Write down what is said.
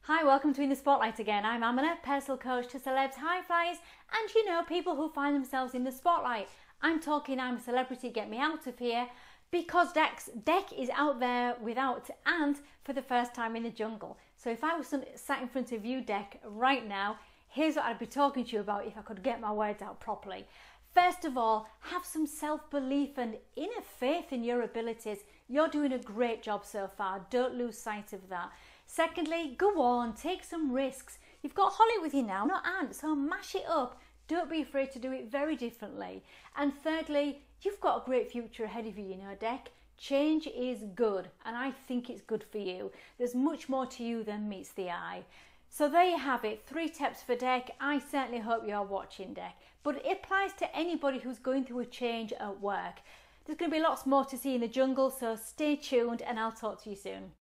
Hi, welcome to In the Spotlight again. I'm Amana, personal coach to celebs, high flyers, and people who find themselves in the spotlight. I'm talking I'm a celebrity, get me out of here, because Deck is out there without and for the first time in the jungle. So if I was sat in front of you, Deck, right now, here's what I'd be talking to you about if I could get my words out properly. First of all, have some self-belief and inner faith in your abilities. You're doing a great job so far. Don't lose sight of that. Secondly, go on, take some risks. You've got Holly with you now, not Ant, so mash it up. Don't be afraid to do it very differently. And thirdly, you've got a great future ahead of you, Deck. Change is good, and I think it's good for you. There's much more to you than meets the eye. So there you have it, 3 tips for Deck. I certainly hope you're watching, Deck. But it applies to anybody who's going through a change at work. There's going to be lots more to see in the jungle, so stay tuned and I'll talk to you soon.